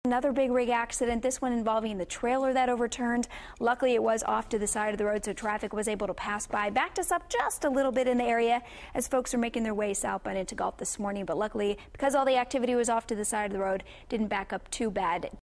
Another big rig accident, this one involving the trailer that overturned. Luckily, it was off to the side of the road, so traffic was able to pass by. Backed us up just a little bit in the area as folks are making their way southbound into Gulf this morning. But luckily, because all the activity was off to the side of the road, didn't back up too bad.